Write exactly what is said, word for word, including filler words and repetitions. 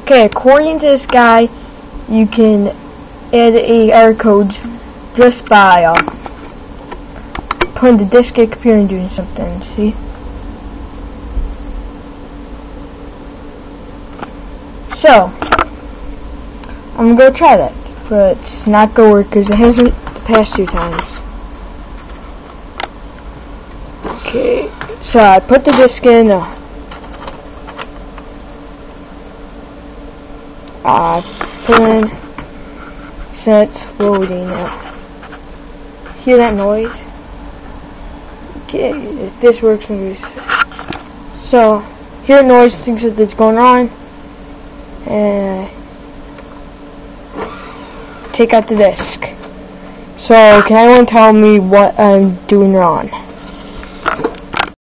Okay, according to this guy, you can add a error code just by uh, putting the disk in the computer and doing something. See? So, I'm gonna go try that, but it's not gonna work because it hasn't the past two times. Okay, so I put the disk in. Uh, I put in. So it's loading now. Hear that noise? Okay, if this works, maybe. So, hear the noise, thinks that it's going on, and take out the disk. So, can anyone tell me what I'm doing wrong?